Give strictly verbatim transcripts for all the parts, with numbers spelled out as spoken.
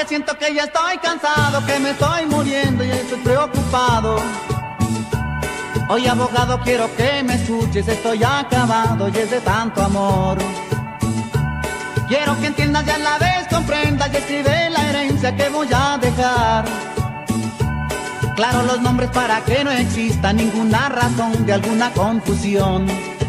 siento que ya estoy cansado, que me estoy muriendo y estoy preocupado. Oye, abogado, quiero que me escuches, estoy acabado y es de tanto amor. Quiero que entiendas y a la vez comprendas y escribe la herencia que voy a dejar. Claro, los nombres para que no exista ninguna razón de alguna confusión.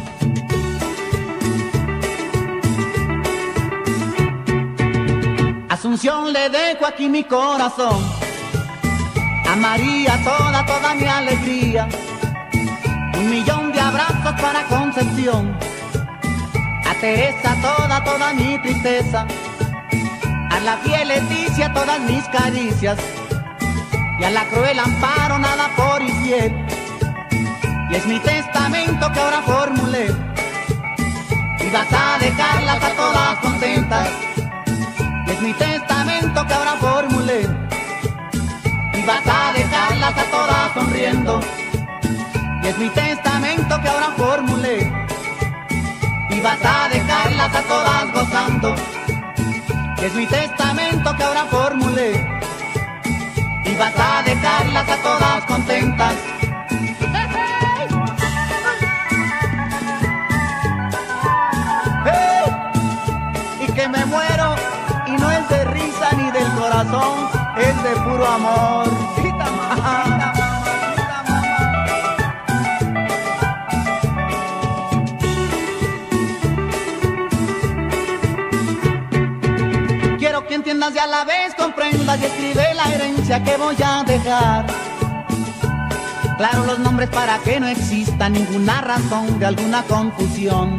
Asunción, le dejo aquí mi corazón. A María toda, toda mi alegría. Un millón de abrazos para Concepción. A Teresa toda, toda mi tristeza. A la fiel Leticia todas mis caricias. Y a la cruel Amparo nada por infiel. Y es mi testamento que ahora formulé. Y vas a dejarlas a todas contentas. Y es mi testamento que ahora formulé. Y vas a dejarlas a todas sonriendo. Y es mi testamento que ahora formulé. Y vas a dejarlas a todas gozando. Y es mi testamento que ahora formulé. Y vas a dejarlas a todas contentas. ¡Hey! Y que me muero y no es de risa ni del corazón, es de puro amor. Quiero que entiendas y a la vez comprendas y escribe la herencia que voy a dejar. Claro, los nombres para que no exista ninguna razón de alguna confusión.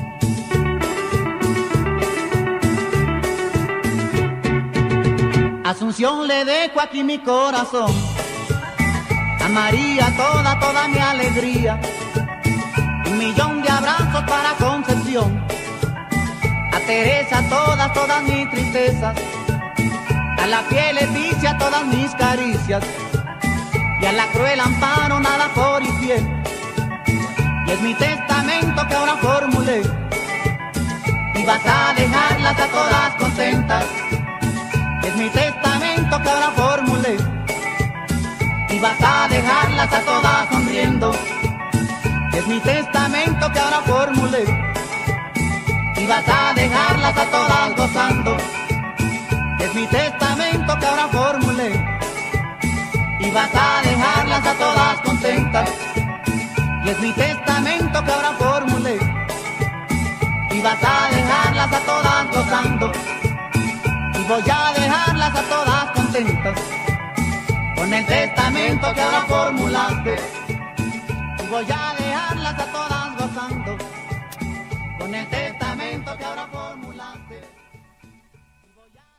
Asunción, le dejo aquí mi corazón. A María toda, toda mi alegría. Un millón de abrazos para Concepción. A Teresa todas, todas mis tristezas. A la fiel Leticia todas mis caricias. Y a la cruel Amparo nada por infiel. Y es mi testamento que ahora formulé. Y vas a dejarlas a todas contentas. Es mi testamento que ahora formulé. Y vas a dejarlas a todas sonriendo. Es mi testamento que ahora formulé. Y vas a dejarlas a todas gozando. Es mi testamento que ahora formulé. Y vas a dejarlas a todas contentas. Y es mi testamento que ahora formulé. Y vas a dejarlas a todas gozando. Y voy a dejarlas a todas contentas. Con el testamento que ahora formulaste. Y voy a dejarlas a todas gozando. Con el testamento que ahora formulaste. Y voy a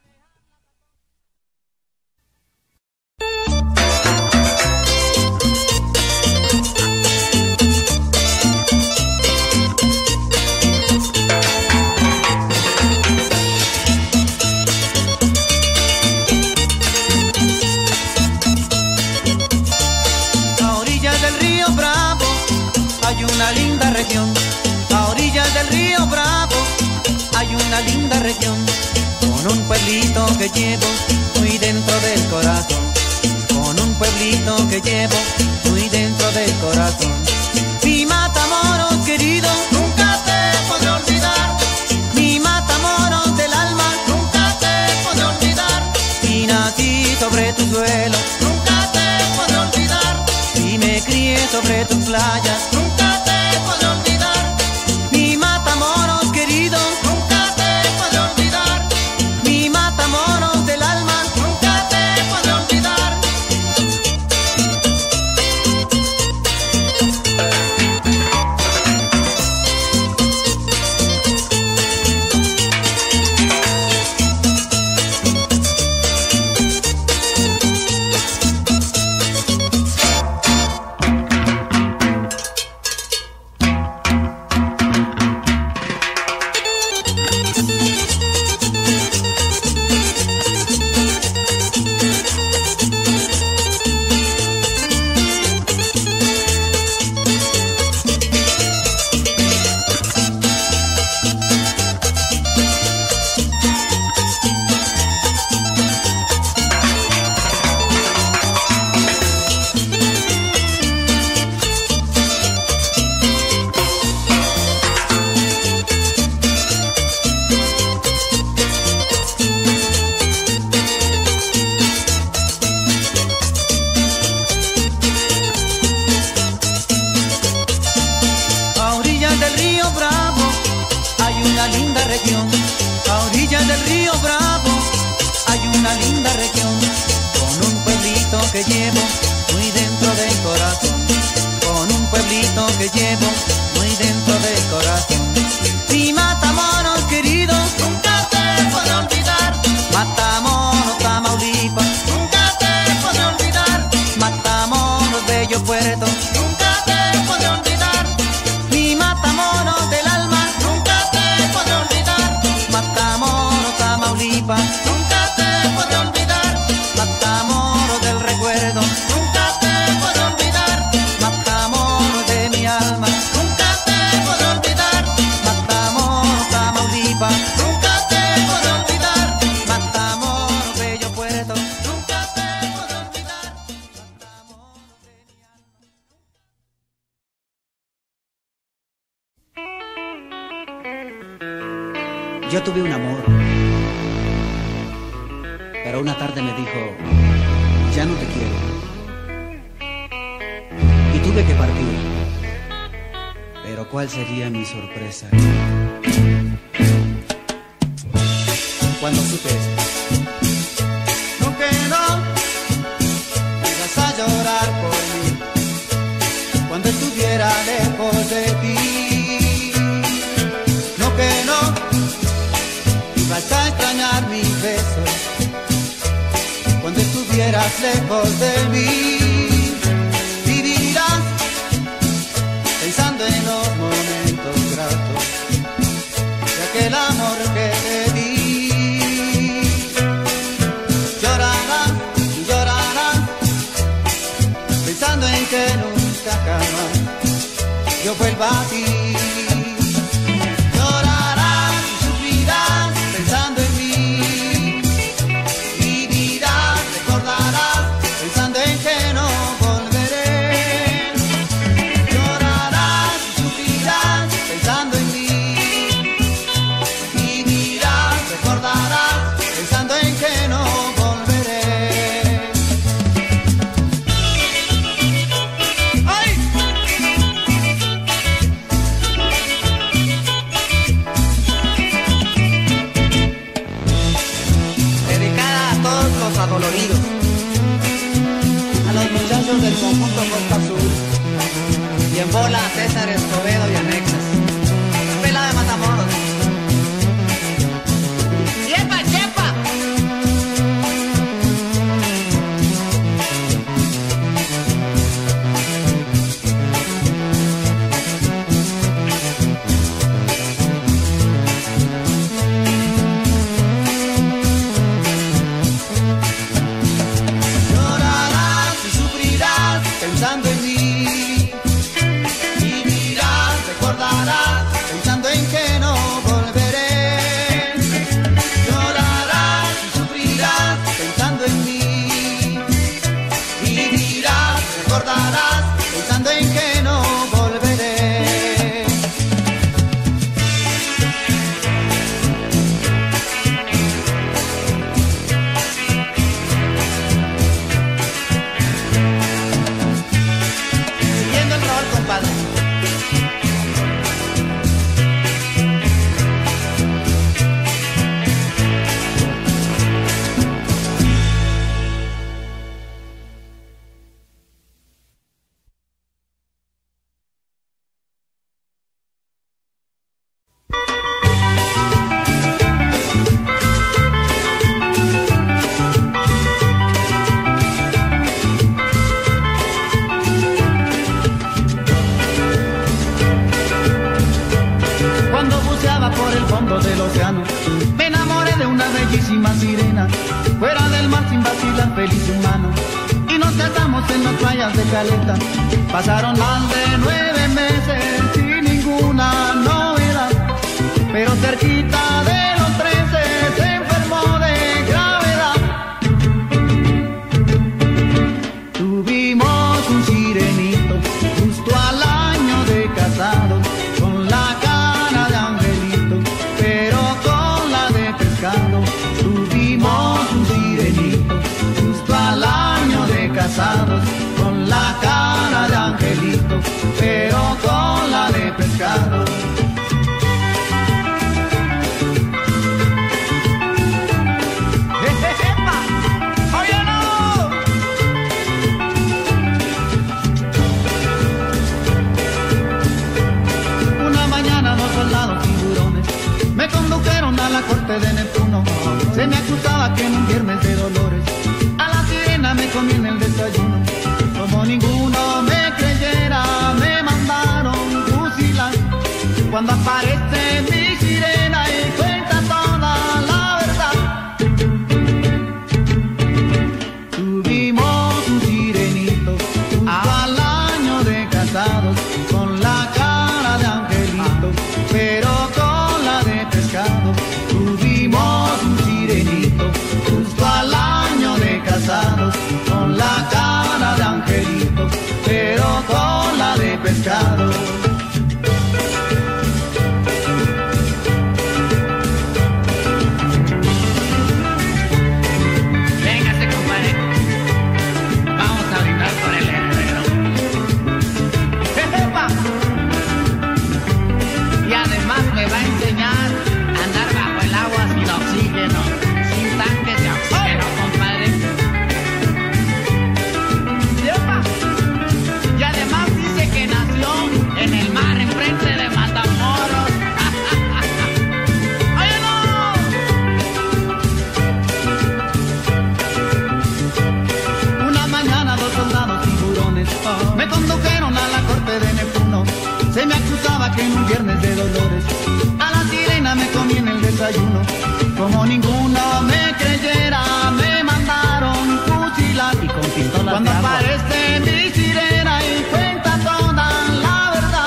linda región, a orillas del río Bravo hay una linda región, con un pueblito que llevo muy dentro del corazón, con un pueblito que llevo muy dentro del corazón. Mi Matamoros querido, nunca te podré olvidar, mi Matamoros del alma, nunca te podré olvidar. Si nací sobre tu suelo, nunca te podré olvidar, si me crié sobre tus playas, nunca podré olvidar. Mi Matamoros querido, nunca te podré olvidar, mi Matamoros del alma, nunca te podré olvidar. región, a orillas del río Bravo, hay una linda región, con un pueblito que llevo muy dentro del corazón, con un pueblito que llevo muy dentro del corazón. Mi Matamoros querido, nunca te podré olvidar. Matamoros, Tamaulipas, nunca te podré olvidar. Matamoros, bello puerto, nunca te podré olvidar. Mi Matamoros del alma, nunca te podré olvidar. Matamoros, Tamaulipas, nunca te podré olvidar. Matamoros del recuerdo, nunca te podré olvidar. Matamoros de mi alma, nunca te podré olvidar. Matamoros, Tamaulipas, nunca te podré olvidar. Matamoros, bello puerto, nunca te podré olvidar. Matamoros de mi alma. Yo tuve un amor, pero una tarde me dijo, ya no te quiero. Y tuve que partir, pero ¿cuál sería mi sorpresa cuando supe esto? No que no ibas a llorar por mí cuando estuviera lejos de ti. No que no ibas a extrañar mis besos cuando estuvieras lejos de mí. Vivirás pensando en los momentos gratos de aquel amor que te di. Llorarás y llorarás pensando en que nunca jamás yo vuelva a ti. Llorarás y sufrirás pensando en mí. Vivirás, recordarás pensando en que no volveré. Llorarás y sufrirás pensando en mí. Vivirás, recordarás pensando en que no volveré. ¡Ay! Dedicada a todos los adoloridos, a los muchachos del conjunto Costa Azul, y en bola a César Escobedo y anexas. Pela de Matamoros. ¡Yepa, yepa! Llorarás y sufrirás pensando en mí. Vivirás, recordarás pensando en que no volveré. Llorarás y sufrirás pensando en mí. Vivirás, recordarás pensando en que no volveré. Siguiendo el rol, compadre. Cuando buceaba por el fondo del océano, me enamoré de una bellísima sirena. Fuera del mar sin vacilar, feliz humano, y nos casamos en las playas de Caleta. Pasaron más de nueve meses sin ninguna novedad, pero cerquita de los trece se enfermó de gravedad. Tuvimos un sirenito justo al año de casados, con la cara de angelito, pero con la de pescado. Tuvimos un sirenito justo al año de casados, con la cara de angelito, pero con la de pescado. Cuando aparece mi sirena y cuenta toda la verdad. Tuvimos un sirenito al año de casados, con la cara de angelito, pero con la de pescado. Tuvimos un sirenito justo al año de casados, con la cara de angelito, pero con la de pescado. Me condujeron a la corte de Neptuno. Se me acusaba que en un viernes de dolores a la sirena me comí en el desayuno. Como ninguno me creyera, me mandaron fusilar y con pistolas. Cuando aparece mi sirena y cuenta toda la verdad.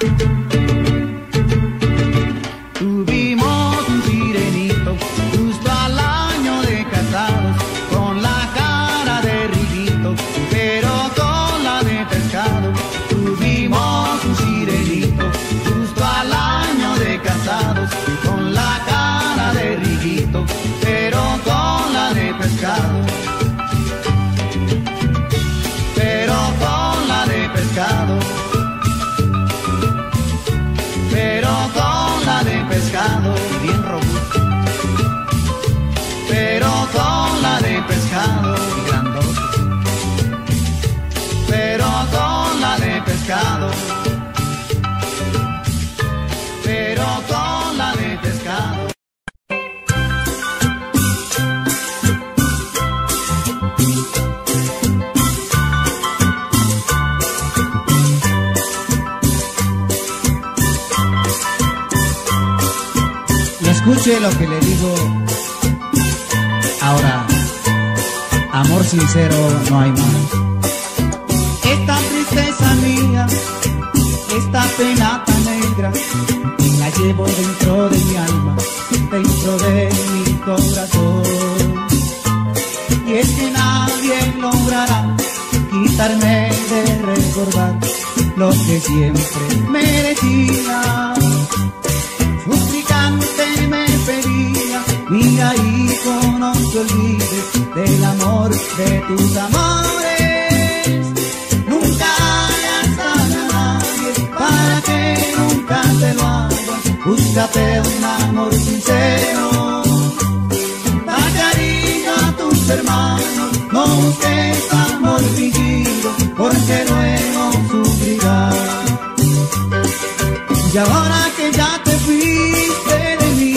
Tuvimos un sirenito justo al año de casados, con la cara de riguito, pero con la de pescado. Tuvimos un sirenito justo al año de casados, con la cara de riguito, pero con la de pescado. Pero con la de pescado. Pero con la de pescado. Bien robusto. Pero con la de pescado. Y grandote. Pero con la de pescado. Pero con la de pescado. Escuche lo que le digo. Ahora, amor sincero no hay más. Esta tristeza mía, esta pena tan negra, la llevo dentro de mi alma, dentro de mi corazón. Y es que nadie logrará quitarme de recordar lo que siempre merecía. Suplicante me pedía, mira hijo, no te olvides del amor de tus amores. Nunca hagas a nadie para que nunca te lo hagas. Búscate un amor sincero, da cariño a tus hermanos, no busques amor fingido, porque luego sufrirás. Y ahora que ya te fuiste de mí,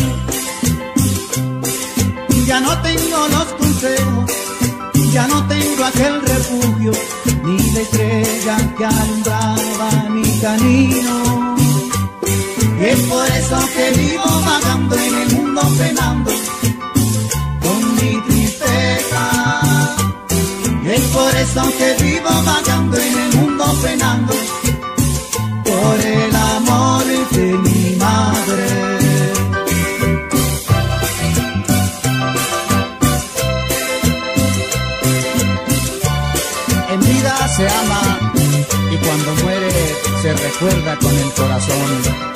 ya no tengo los consejos, ya no tengo aquel refugio, ni la estrella que alumbraba mi camino. Y es por eso que vivo vagando en el mundo penando con mi tristeza. Y es por eso que vivo vagando en el mundo penando por el amor de mi madre. En vida se ama y cuando muere se recuerda con el corazón.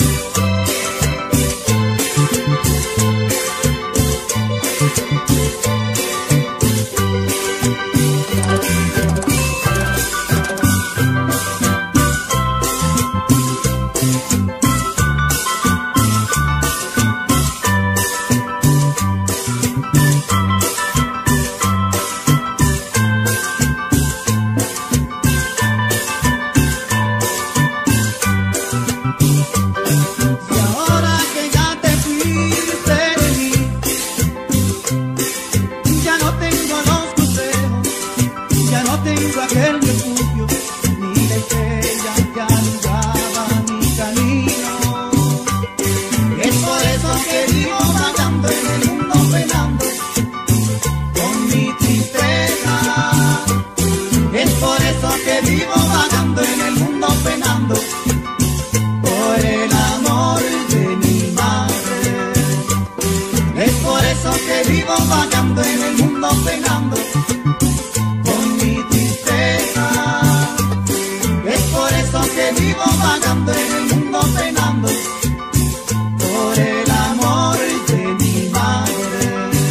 vagando en el mundo penando por el amor de mi madre. Es por eso que vivo vagando en el mundo penando con mi tristeza. Es por eso que vivo vagando en el mundo penando por el amor de mi madre.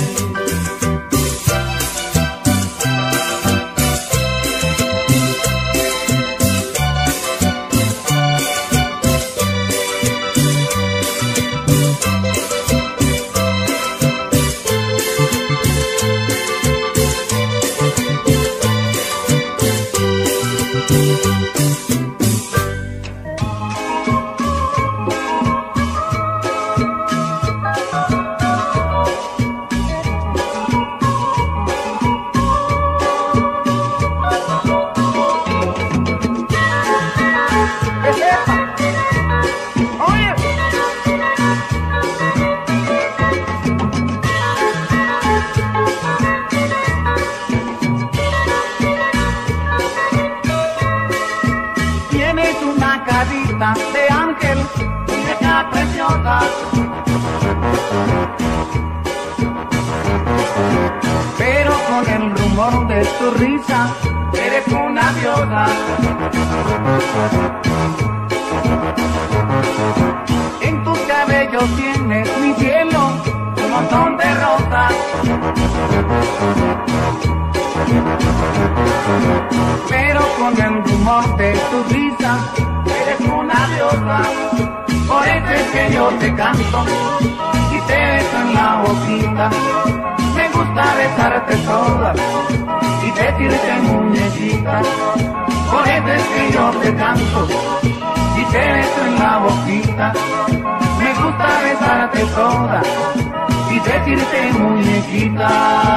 De ángel, muñeca preciosa, pero con el rumor de tu risa eres una diosa. En tus cabellos tienes mi cielo, un montón de rosas, pero con el rumor de tu risa eres una diosa. Por eso es que yo te canto y te beso en la boquita. Me gusta besarte toda y decirte muñequita. Por eso es que yo te canto y te beso en la boquita. Me gusta besarte toda y decirte muñequita.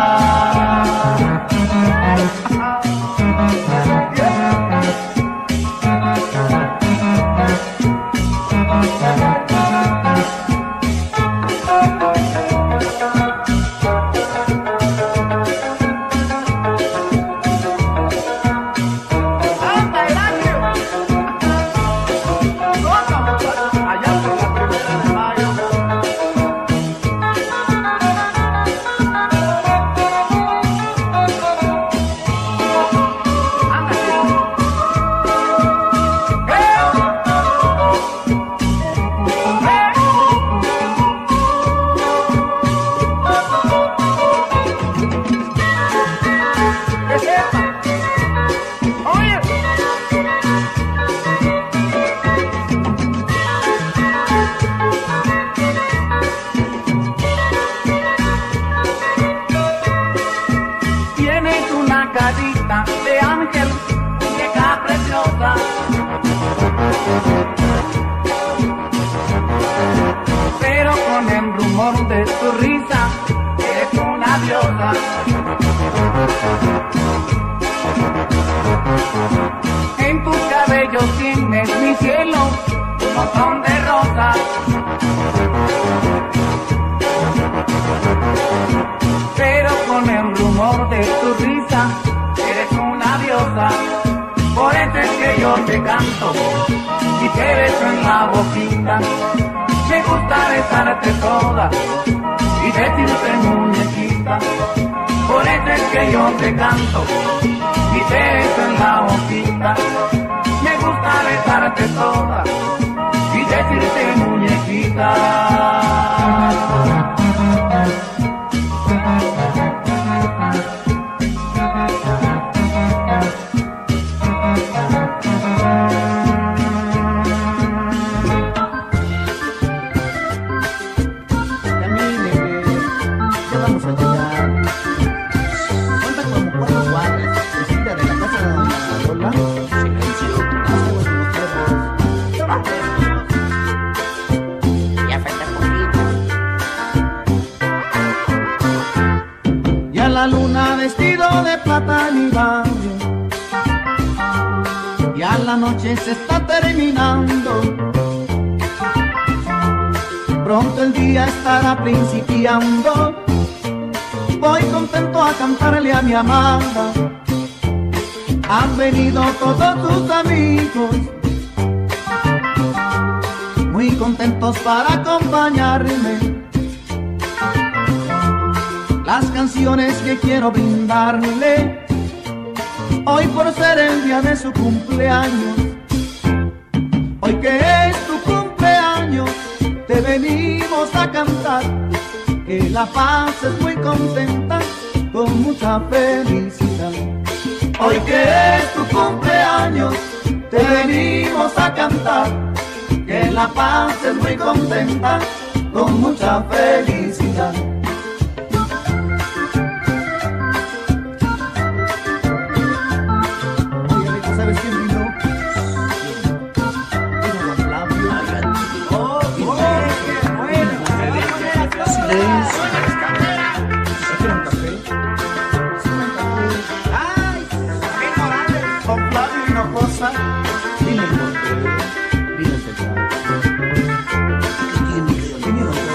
De ángel, muñeca preciosa, pero con el rumor de tu risa eres una diosa. En tus cabellos tienes mi cielo, un montón de rosas, pero con el rumor de tu risa eres una diosa. Por eso es que yo te canto y te beso en la boquita. Me gusta besarte toda y decirte muñequita. Por eso es que yo te canto y te beso en la boquita. Me gusta besarte toda y decirte muñequita. La luna vestido de plata en mi barrio, ya la noche se está terminando, pronto el día estará principiando. Voy contento a cantarle a mi amada Han venido todos tus amigos, muy contentos para acompañarme. Las canciones que quiero brindarle hoy por ser el día de su cumpleaños. Hoy que es tu cumpleaños, te venimos a cantar, que la pases muy contenta, con mucha felicidad. Hoy que es tu cumpleaños, te venimos a cantar, que la pases muy contenta, con mucha felicidad. ¿Sabes quién vino? Vino Don Flavio. Oh, qué bueno. Silencio. ¿Quieren un café? ¿Sí, un café? ¡Ay! ¡Qué morales! Don Flavio Hinojosa. Vino el norte. Vino el central. ¿Quién vinieron todos?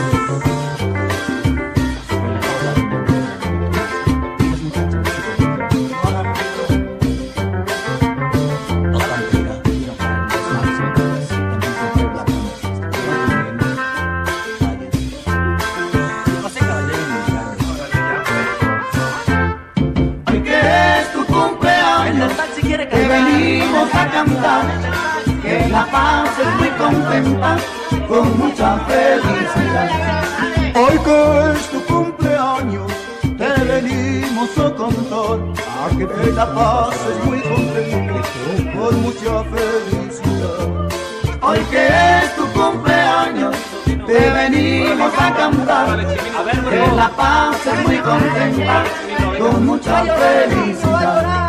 Te venimos a cantar, que la pases muy contenta, con mucha felicidad. Hoy que es tu cumpleaños, te venimos a cantar, a que la pases muy contenta, con mucha felicidad. Hoy que es tu cumpleaños, te venimos a cantar, que la pases muy contenta, con mucha felicidad.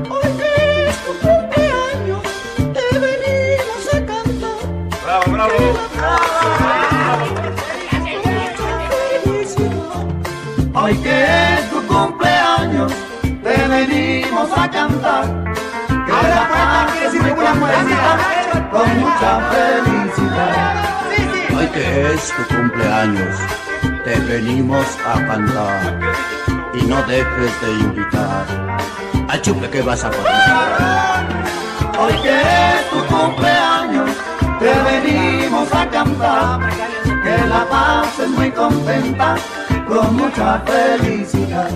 Bravo, bravo. Hoy que es tu cumpleaños, te venimos a cantar, que la pases muy contenta, con mucha felicidad. Hoy que es tu cumpleaños, te venimos a cantar, y no dejes de invitar al chupe que vas a comer. Hoy que es tu cumpleaños, te venimos a cantar, que la pases muy contenta, con mucha felicidad.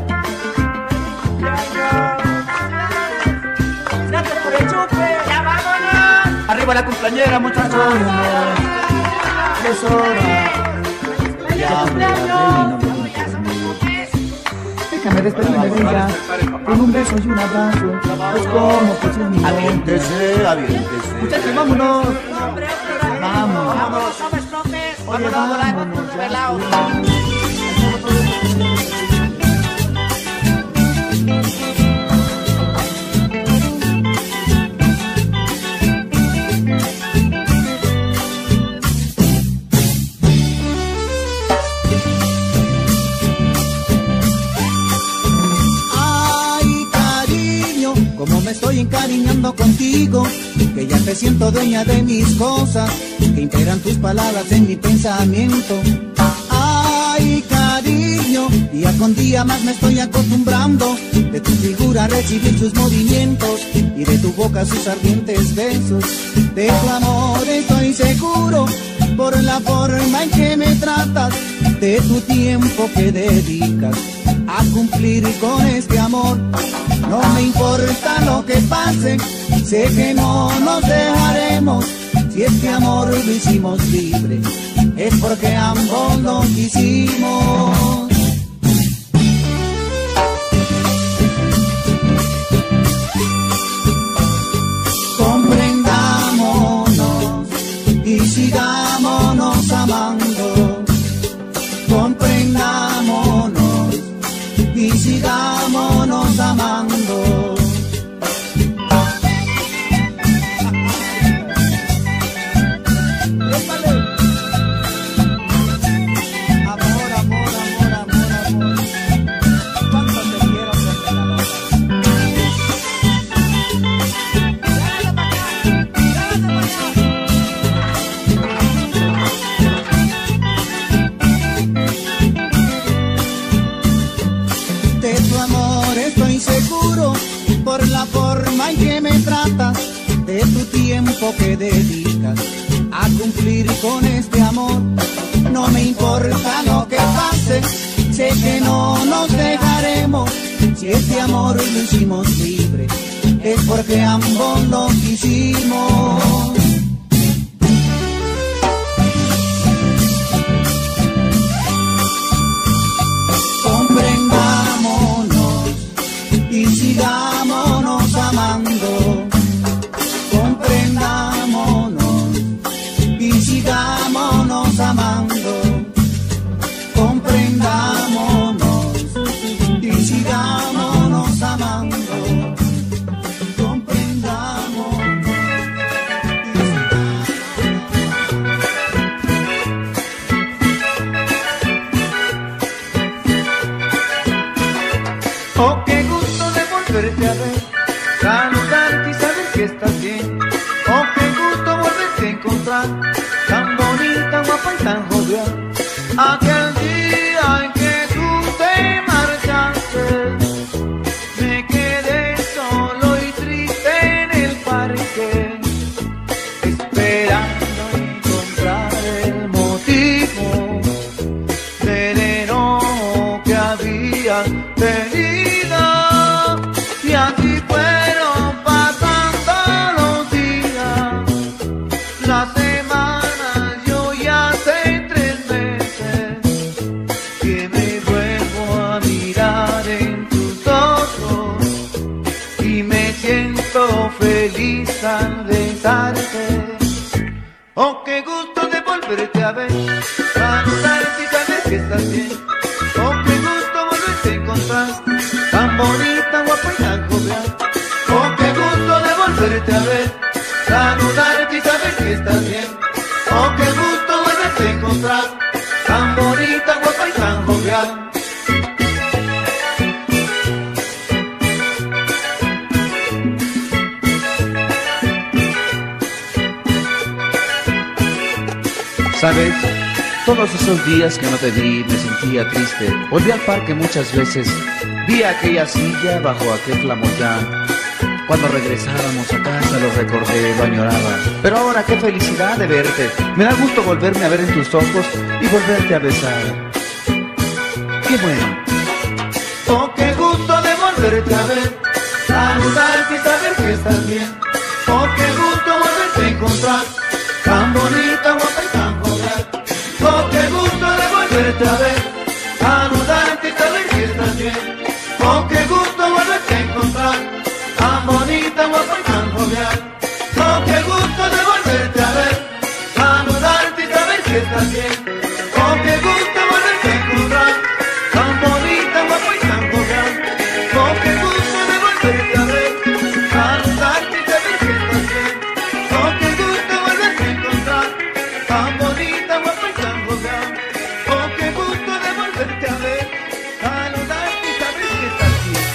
Gracias por el chupe. ¡Ya vámonos! Arriba la cumpleañera, muchachos. Es hora. Ya me la no me déjame despedirme de ella con un beso y un abrazo, pues como pues un millón. Aviéntese, aviéntese. Muchachos, vámonos. Vamos. Vámonos. Oye, vámonos. Pelao. Como me estoy encariñando contigo, que ya te siento dueña de mis cosas, que integran tus palabras en mi pensamiento. Ay, cariño, día con día más me estoy acostumbrando, de tu figura a recibir sus movimientos, y de tu boca sus ardientes besos. De tu amor estoy seguro, por la forma en que me tratas, de tu tiempo que dedicas a cumplir con este amor. No me importa lo que pase, sé que no nos dejaremos. Si este amor lo hicimos libre, es porque ambos lo quisimos. Comprendámonos y sigámonos amando. Comprendámonos y sigámonos amando. Amor, amor, amor, amor. tiempo que dedicas a cumplir con este amor. No me importa lo que pase, sé que no nos dejaremos. Si este amor lo hicimos libre, es porque ambos lo quisimos. Comprendámonos y sigámonos amando. Comprendámonos y sigámonos amando. Comprendámonos y sigámonos amando. Comprendámonos y sigámonos. Oh, qué gusto de volverte a ver, saludarte y saber que estás bien. Oh, qué gusto volverte a encontrar, tan bonita, guapa y tan jovial. Aquel día en que tú te marchaste, me quedé solo y triste en el parque, esperando encontrar el motivo del enojo que había tenido. Y así fueron pasando los días, las semanas, yo ya sé tres meses que me vuelvo a mirar en tus ojos y me siento feliz al besarte. Oh, qué gusto de volverte a ver, saludarte y saber que estás bien. Oh, qué gusto volverte a encontrar, tan bonita, guapa y tan jovial. Oh, qué gusto de volverte a ver, saludarte y saber que estás bien. Oh, qué gusto volverte a encontrar, tan bonita, guapa y tan jovial. ¿Sabes? Todos esos días que no te vi me sentía triste. Volví al parque muchas veces, vi aquella silla bajo aquel flamoyán. Cuando regresábamos a casa lo recordé, lo añoraba. Pero ahora qué felicidad de verte. Me da gusto volverme a ver en tus ojos y volverte a besar. Qué bueno. Oh, qué gusto de volverte a ver, saludarte y saber que estás bien. Oh, qué gusto volverte a encontrar, tan bonita, guapa y tan jovial. Oh, qué gusto de volverte a ver, saludarte y saber que estás bien. Oh, qué gusto volverte a encontrar, tan bonita, guapa y tan jovial. Oh, qué gusto de volverte a ver, saludarte y saber que estás bien. Oh, qué gusto volverte a encontrar, tan bonita, guapa y tan jovial. Oh, qué gusto de volverte a ver, saludarte y saber que estás bien. Oh, qué gusto volverte a encontrar, tan bonita, guapa y tan jovial. Oh, qué gusto de volverte a ver, saludarte y saber que estás bien.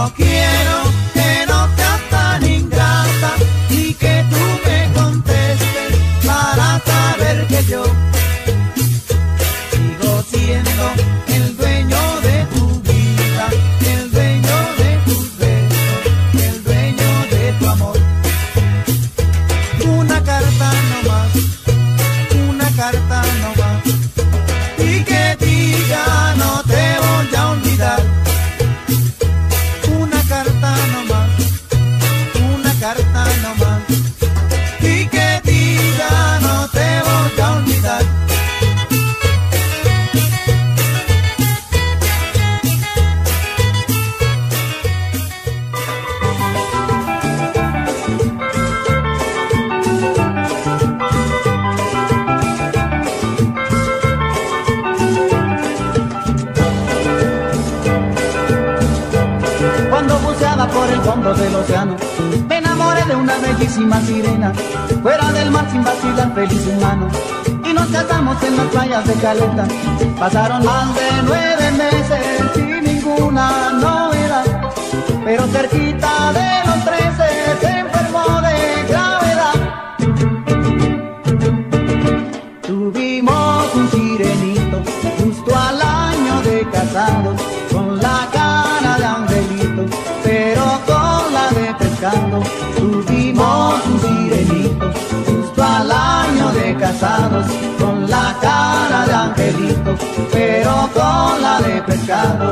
No quiero que no seas tan ingrata y que tú me contestes para saber que yo sigo siendo el dueño de tu vida, el dueño de tus besos, el dueño de tu amor. Una carta no más, una carta no más, y que diga no te voy a olvidar. Una carta no más, una carta no más, y que diga no te voy a olvidar. Por el fondo del océano me enamoré de una bellísima sirena, fuera del mar sin vacilar, feliz humano, y nos casamos en las playas de Caleta. Pasaron más de nueve meses sin ninguna novedad, pero cerquita de los trece se enfermó de gravedad. Tuvimos un sirenito justo al año de casados, con la cara de angelito pero con la de pescado. Tuvimos un sirenito justo al año de casados, con la cara de angelito pero con la de pescado.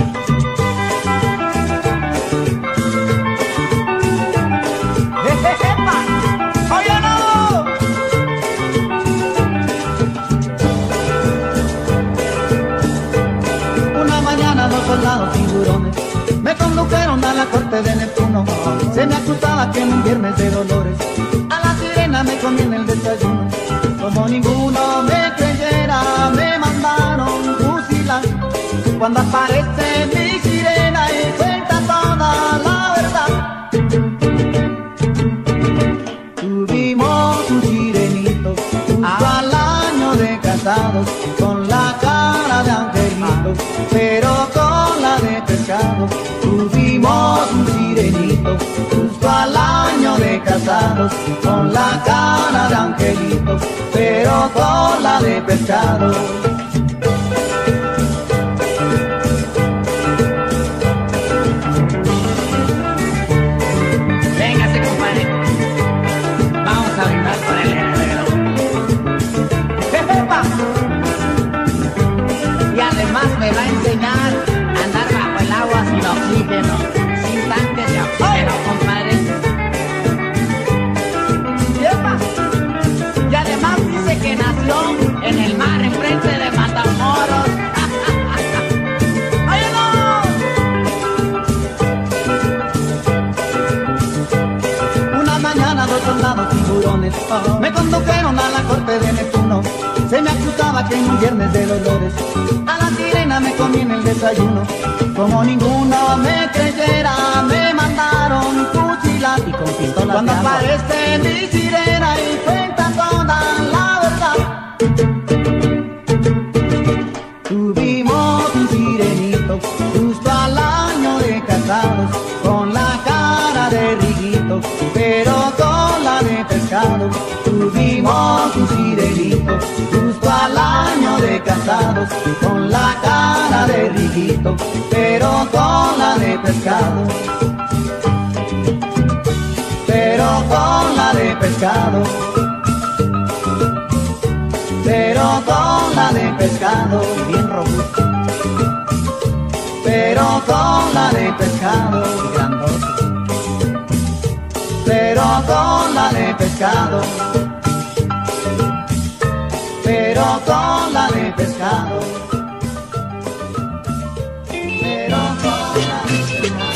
¡Oye no! Una mañana dos soldados tiburones me condujeron a la corte de Neptuno. Se me acusaba que en un viernes de dolores a la sirena me comí en el desayuno. Como ninguno me creyera, me mandaron fusilar. Cuando aparece mi sirena y cuenta toda la verdad. Tuvimos un sirenito justo al año de casados, con la cara de angelito pero con la de pescado. Tuvimos un sirenito justo al año de casados, con la cara de angelito pero con la de pescado. Véngase, compadre, vamos a brindar por el negro. Y además me va a enseñar a andar bajo el agua sin oxígeno, sin tanques de oxígeno, compadre. Y además dice que nació en el mar, enfrente de Matamoros. ¡Ay, no! Una mañana dos soldados tiburones me condujeron a la corte de Neptuno. Se me acusaba que en un viernes de dolores a la sirena me comí en el desayuno. Como ninguno me creyera, me mandaron fusilar. Y con pistola cuando aparece mi sirena y cuenta toda la verdad. Tuvimos un sirenito justo al año de casados, con la cara de riguito pero con la de pescado. Tuvimos un sirenito justo al año de casados, con la cara de riguito pero con la de pescado. Pero con la de pescado, pero con la de pescado, bien robusto. Pero con la de pescado, grandote. Pero con la de pescado, pero con la de pescado, pero con la de pescado.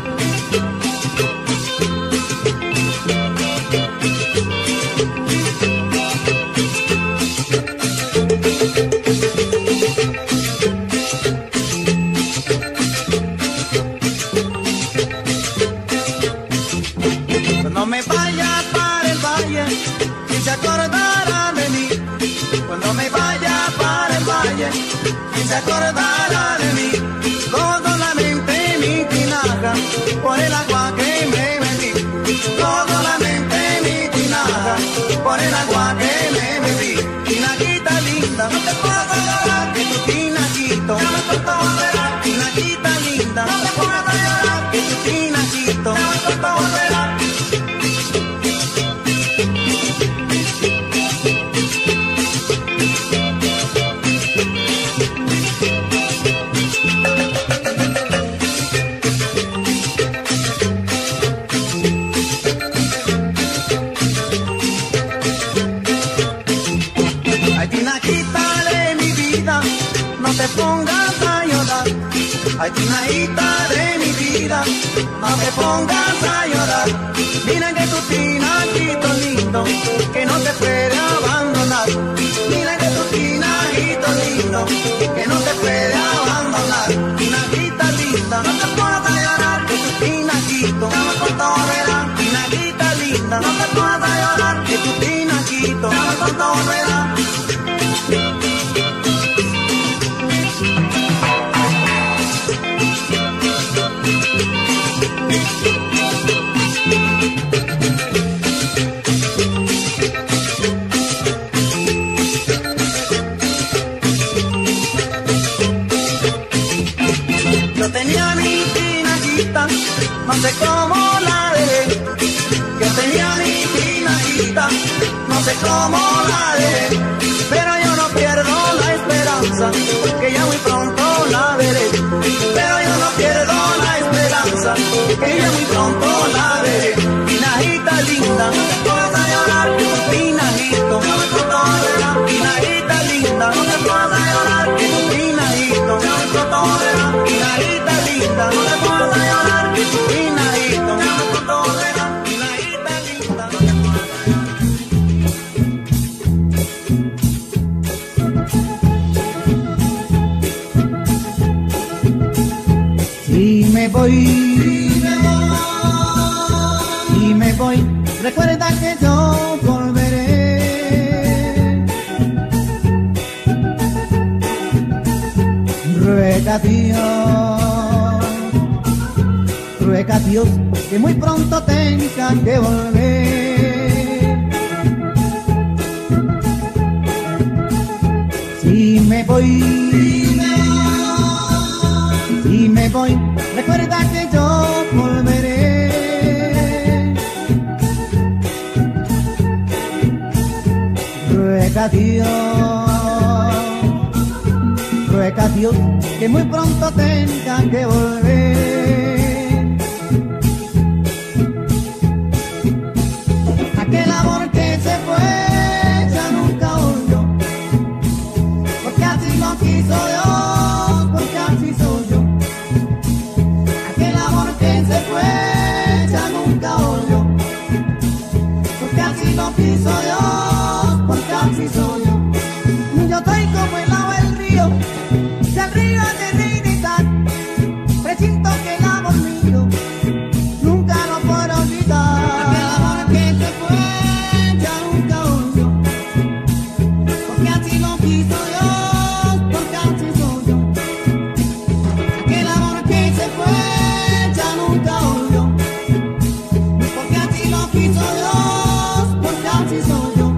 Cuando me vaya para el valle, ¿quién se acordará de mí? Cuando me vaya para el valle, ¿quién se acordará de mí? Con solamente mi tinaja por el agua que me bebí. No solamente mi tinaja, por el agua que me bebí. Tinaquita linda, no te puedo llorar, que tu tinajito ya me costó volver. Tinaquita linda, no te puedo llorar, que tu tinajito ya me costó volver. No te pongas a llorar, ay tinajita de mi vida, no te pongas a llorar. Mira que tu tinajito lindo, que no te puede abandonar. Mira que tu tinajito lindo, que no te puede abandonar. Tinajita linda, no te pongas a llorar, que tu tinajito ya me costó volverá. Tinajita linda, no te pongas a llorar, que tu tinajito ya me costó volverá. Yo tenía mi tinajita, no sé cómo la dejé. Yo tenía mi tinajita, no sé cómo la dejé. Pero yo no pierdo la esperanza, que ya muy pronto la veré. Pero yo no pierdo la esperanza, que ya muy pronto la veré. Tinajita linda, no te puedas a llorar, que tu tinajito ya me costó volverá. Tinajita linda, no te puedas a llorar, que tu tinajito ya me costó volverá. Tinajita linda, no te puedas a llorar, que tu tinajito ya me costó volverá. Tinajita linda, no te puedas a llorar. Y me voy, y me voy, recuerda que yo volveré. Ruega a Dios, ruega a Dios que muy pronto tenga que volver. Si me voy, y me voy, recuerda que yo volveré. Ruega a Dios, ruega a Dios que muy pronto tenga que volver. Aquel amor que se fue ya nunca volvió, porque así lo quiso Dios, porque así soy yo. Se fue, ya nunca volvió, porque así lo quiso Dios, porque así soy yo. Yo estoy como el agua del río, si al río de Trinidad, presiento que el amor mío nunca lo podrá olvidar. Aquel amor que se fue, ya nunca volvió, porque así lo quiso Dios, porque así soy yo. Aquel amor que se fue, nunca volvió, porque así lo quiso Dios, porque así soy yo.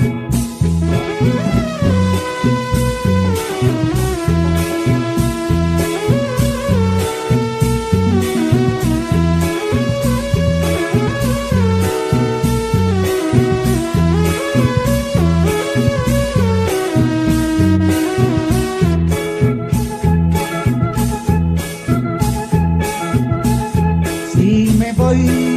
Y me voy,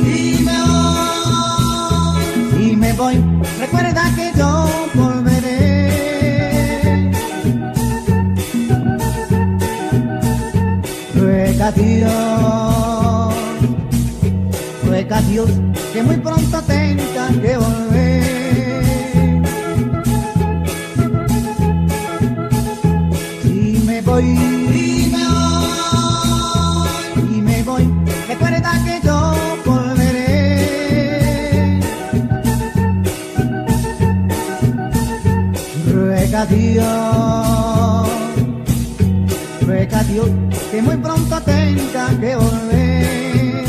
y me voy, recuerda que yo volveré. Ruega a Dios, ruega a Dios que muy pronto tenga que volver. Y me voy, y me voy, recuerda que yo volveré. Ruega a Dios, ruega a Dios que muy pronto tenga que volver.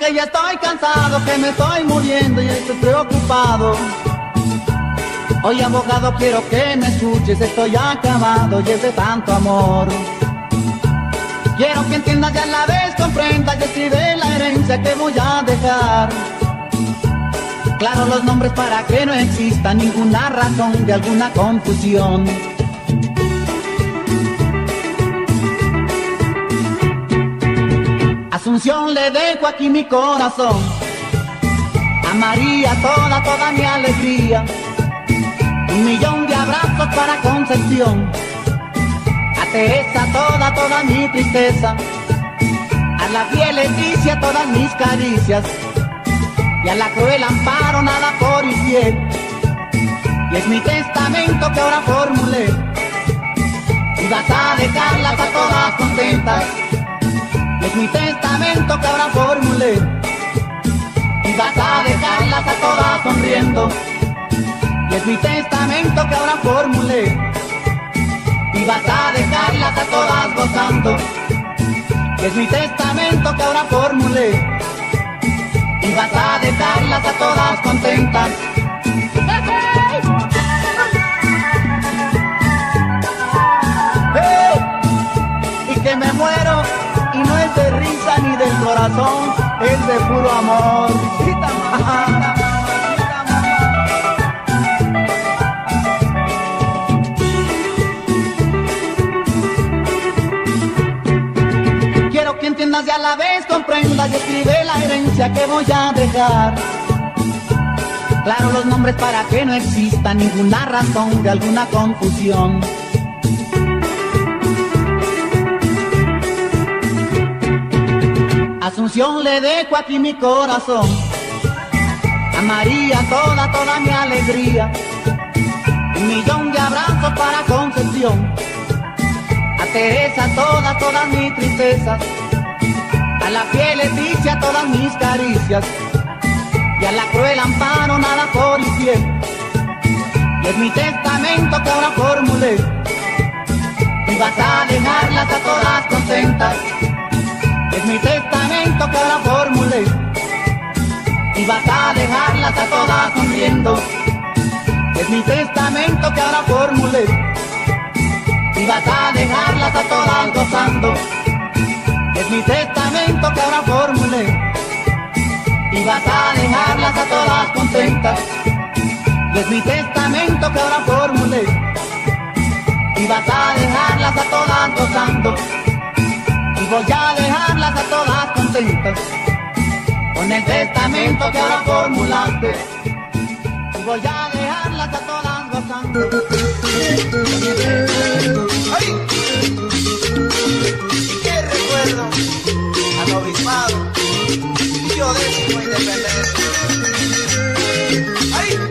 que ya estoy cansado, que me estoy muriendo y estoy preocupado. Oye, abogado, quiero que me escuches, estoy acabado y es de tanto amor. Quiero que entiendas y a la vez comprendas y escribe la herencia que voy a dejar. Claro, los nombres para que no exista ninguna razón de alguna confusión. Asunción, le dejo aquí mi corazón, a María toda, toda mi alegría. Un millón de abrazos para Concepción, a Teresa toda, toda mi tristeza. A la fiel Leticia todas mis caricias, y a la cruel Amparo nada por infiel. Y es mi testamento que ahora formulé, y vas a dejarlas a todas contentas. Y es mi testamento que ahora formulé, y vas a dejarlas a todas sonriendo. Y es mi testamento que ahora formulé, y vas a dejarlas a todas gozando. Y es mi testamento que ahora formulé, y vas a dejarlas a todas contentas. ¡Hey! Y que me muero, y no es de risa ni del corazón, es de puro amor. Quiero que entiendas y a la vez comprendas y escribe la herencia que voy a dejar. Claro, los nombres para que no exista ninguna razón de alguna confusión. Asunción, le dejo aquí mi corazón, a María toda, toda mi alegría. Un millón de abrazos para Concepción, a Teresa toda, todas mis tristezas. A la fiel Leticia todas mis caricias, y a la cruel Amparo nada por infiel. Y es mi testamento que ahora formulé, y vas a dejarlas a todas contentas. Es mi testamento que ahora formulé, y vas a dejarlas a todas sonriendo. Es mi testamento que ahora formulé, y vas a dejarlas a todas gozando. Es mi testamento que ahora formulé, y vas a dejarlas a todas contentas. Es mi testamento que ahora formulé, y vas a dejarlas a todas gozando. Y voy a dejarlas a todas contentas, con el testamento que ahora formulaste. Y voy a dejarlas a todas gozando. ¡Ay! Y qué recuerdo al obispado y yo décimo independencia. ¡Ay!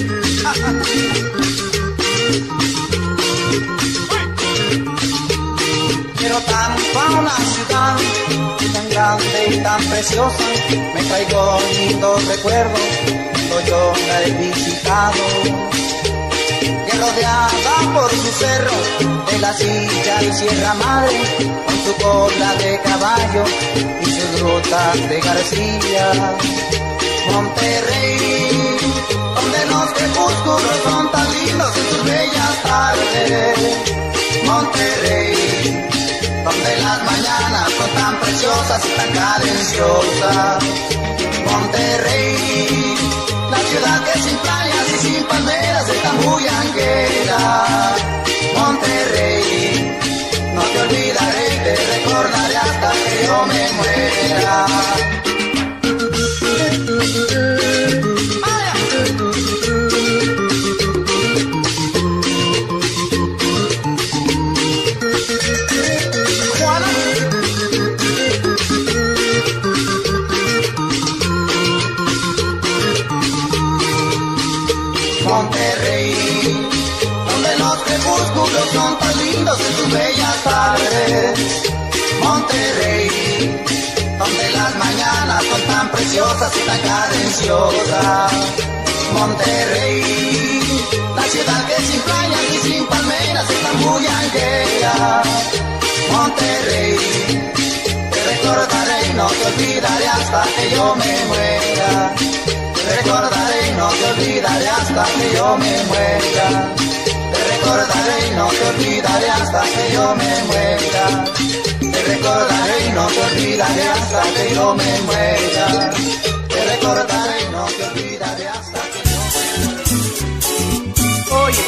Quiero tanto a una ciudad tan grande y tan preciosa, me traigo lindos recuerdos cuando yo la he visitado. Que rodeada por su cerro de la Silla y Sierra Madre, con su cola de caballo y sus rutas de García. Monterrey, donde los crepúsculos son tan lindos en sus bellas tardes. Monterrey, donde las mañanas son tan preciosas y tan cadenciosas. Monterrey, la ciudad que sin playas y sin palmeras está muy anguera. Monterrey, no te olvidaré y te recordaré hasta que yo me muera. Monterrey, donde los crepúsculos son tan lindos en sus bellas tardes. Monterrey, donde las mañanas son tan preciosas y tan cadenciosas. Monterrey, la ciudad que sin playas y sin palmeras está muy anguera. Monterrey, te recordaré y no te olvidaré hasta que yo me muera. Te recordaré y no te olvidaré hasta que yo me muera. Te recordaré y no te olvidaré hasta que yo me muera. Te recordaré y no te olvidaré hasta que yo me muera. Te recordaré y no te olvidaré hasta que yo me muera. Oye,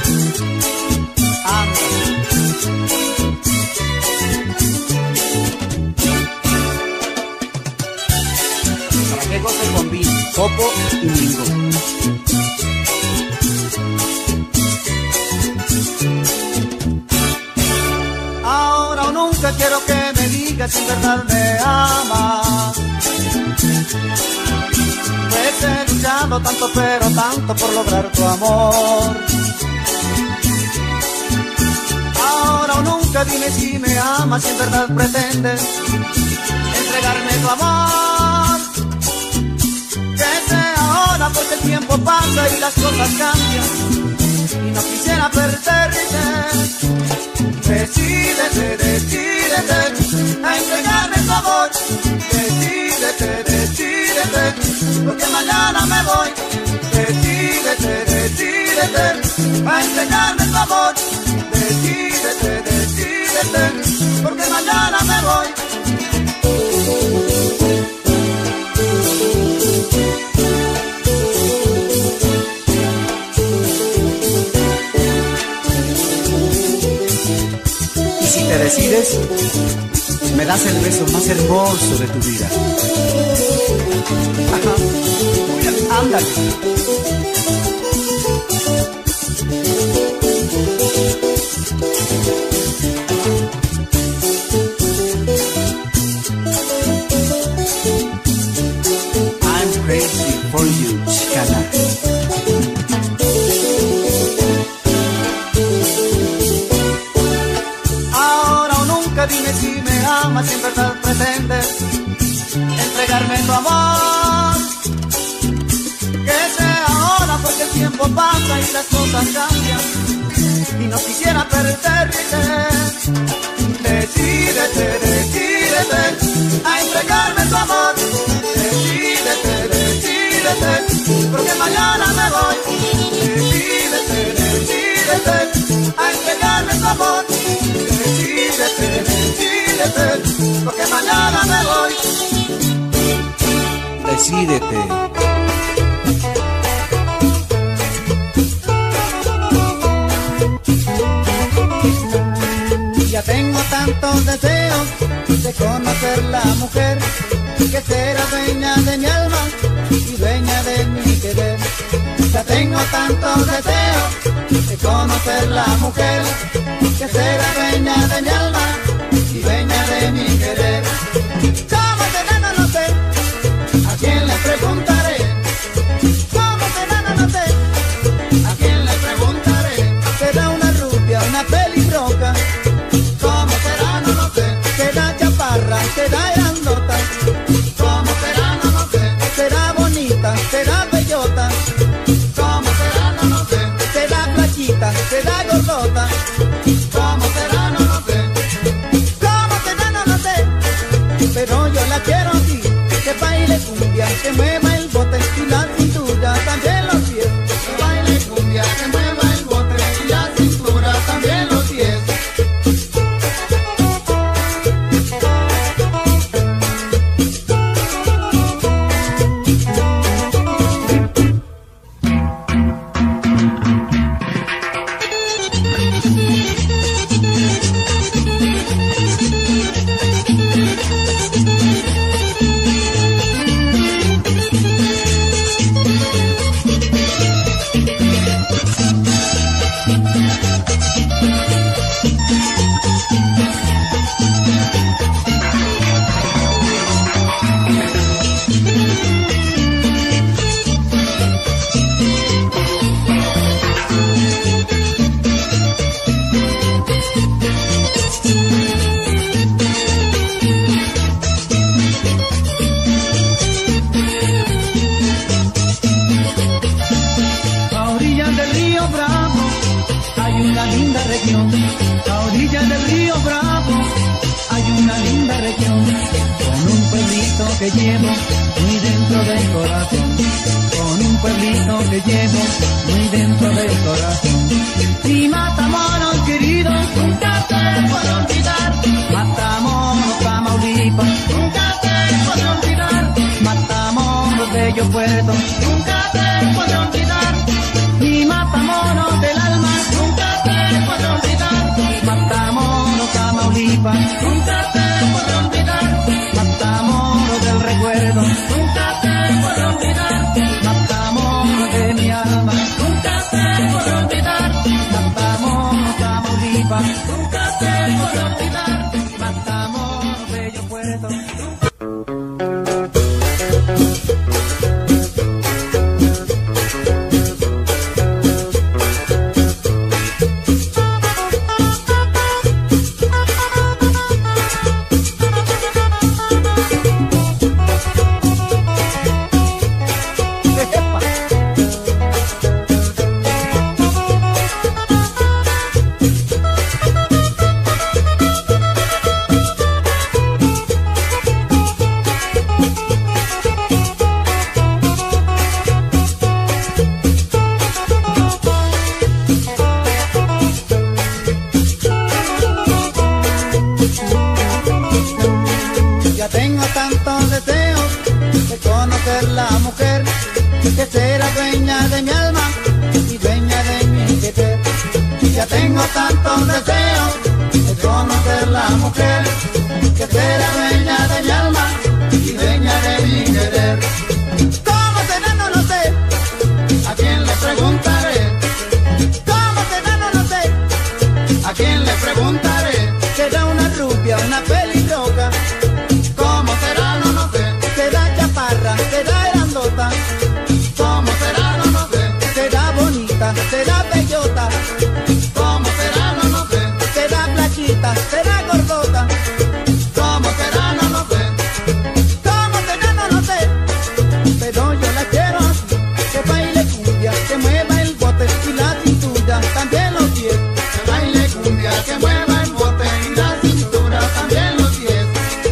anda. Para que goce el bombín, Popo y Mingo. Ahora o nunca quiero que me digas si en verdad me amas. Pues he luchado tanto pero tanto por lograr tu amor. Ahora o nunca dime si me amas, si en verdad pretendes entregarme tu amor. Que sea ahora porque el tiempo pasa y las cosas cambian y no quisiera perderte. Decídete, decídete a entregarme tu amor. Decídete, decídete, porque mañana me voy. Decídete, decídete a entregarme tu amor. Decídete, decídete, porque mañana me voy. Si te decides, me das el beso más hermoso de tu vida. Ajá. Ándale. I'm crazy for you, chicana. Dime si me amas, si en verdad pretendes entregarme tu amor. Que sea ahora porque el tiempo pasa y las cosas cambian y no quisiera perderte. Decídete, decídete a entregarme tu amor. Decídete, decídete, porque mañana me voy. Decídete, decídete a entregarme tu amor. Decídete, decídete, porque mañana me voy. Decídete. Ya tengo tantos deseos de conocer la mujer que será dueña de mi alma y dueña de mi querer. Ya tengo tantos deseos de conocer la mujer que será dueña de mi alma y dueña de mi querer. ¿Cómo será? No lo sé, ¿a quién le preguntaré? ¿Cómo será? No lo sé, ¿a quién le preguntaré? ¿Será una rubia, una pelirroja? ¿Cómo será? No lo sé, ¿será chaparra, será grandota? ¿Cómo será? No lo sé, ¿será bonita, será bellota? ¿Cómo será? No lo sé, ¿será flaquita, será gordota? ¿Cómo será? No lo sé. ¿Cómo será? No lo sé. Pero yo la quiero así, que baile cumbia, que mueva el bote y la cintura, también los pies. Que baile cumbia, que mueva el bote y la cintura, también los pies. que llevo muy dentro del corazón, con un pueblito que llevo muy dentro del corazón. Y Matamoros querido, nunca te podré olvidar. Matamoros, Tamaulipas, nunca te podré olvidar. Matamoros, bello puerto, nunca te podré olvidar. Y Matamoros del alma, nunca te podré olvidar. Matamoros, Tamaulipas, nunca te podré olvidar. Matamoros del recuerdo, nunca te podré olvidar. Matamoros de mi alma, nunca te podré olvidar. Matamoros, Tamaulipas, nunca te podré olvidar. Matamoros, bello puerto. Que será dueña de mi alma y dueña de mi querer. Ya tengo tantos deseos de conocer la mujer que será dueña de mi alma y dueña de mi querer. ¿Cómo será? No lo sé, ¿a quién le preguntaré? ¿Cómo será? No lo sé, ¿a quién le preguntaré? ¿Será una rubia, una pelirroja? ¿Cómo será? No lo sé. ¿Será chaparra? ¿Será grandota? ¿Será bellota? ¿Cómo será? No lo sé. ¿Será flaquita? ¿Será gordota? ¿Cómo será? No lo sé. ¿Cómo será? No lo sé. Pero yo la quiero así, que baile cumbia, que mueva el bote y la cintura, también los pies. Que baile cumbia, que mueva el bote y la cintura, también los pies.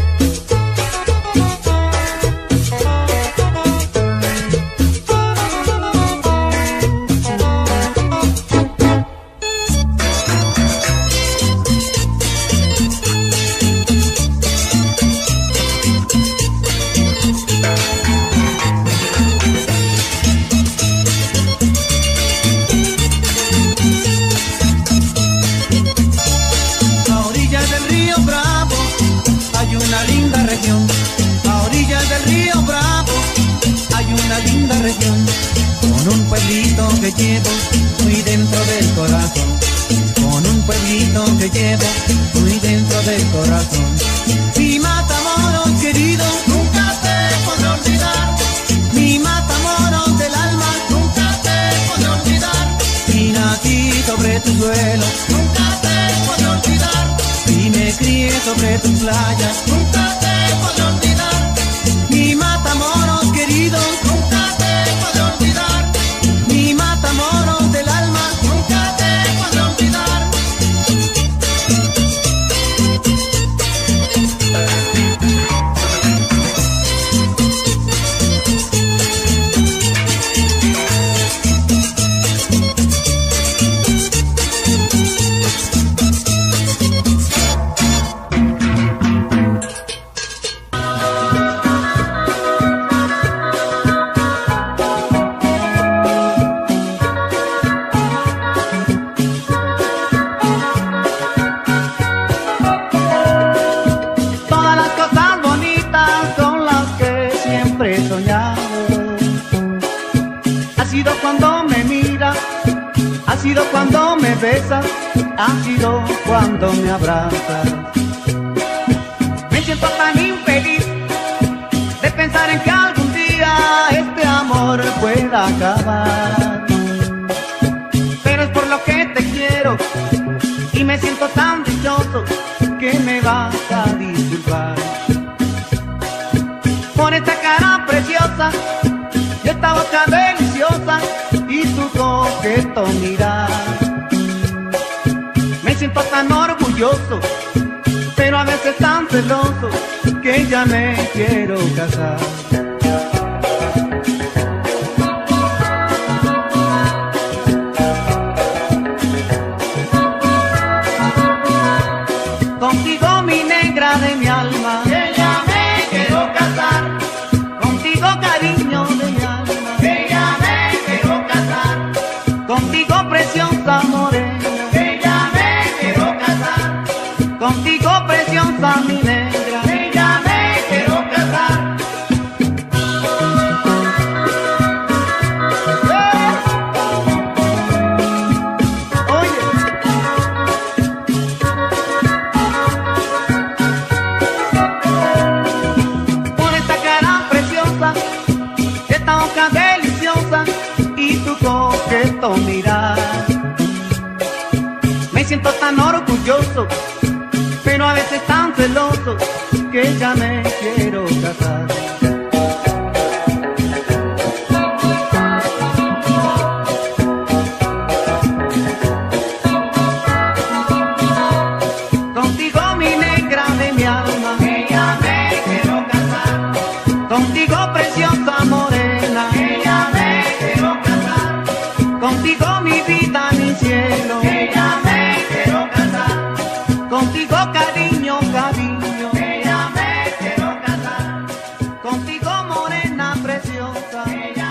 Con un pueblito que llevo muy dentro del corazón, con un pueblito que llevo muy dentro del corazón. Mi Matamoros querido, nunca te podré olvidar. Mi Matamoros del alma, nunca te podré olvidar. Y nací sobre tu suelo, nunca te podré olvidar. Y me crié sobre tus playas, nunca te podré olvidar. Mi Matamoros querido, nunca te podré olvidar. Mi Matamoros del alma, nunca te podré olvidar. Ha sido cuando me besas, ha sido cuando me abrazas. Me siento tan infeliz de pensar en que algún día este amor pueda acabar. Pero es por lo que te quiero y me siento tan dichoso que me vas a disculpar. Por esta cara preciosa y esta boca deliciosa y tu coqueto mirar. Me siento tan orgulloso, pero a veces tan celoso que ya me quiero casar. Contigo mi negra de mi alma, que ya me quiero casar. contigo cariño de mi alma, Que ya me quiero casar. contigo preciosa morena, Que ya me quiero casar. contigo preciosa mi negra. Que ya me quiero casar. Oye, por esta cara preciosa, esta boca deliciosa y tu coqueto mirar, me siento tan orgulloso, pero a veces tan celoso, que ya me quiero casar. Contigo mi negra de mi alma, Que ya me quiero casar. contigo preciosa morena, Que ya me quiero casar. contigo mi vida, mi cielo, Que ya me quiero casar. contigo cariño, cariño, Que ya me quiero casar. contigo morena preciosa. Que ya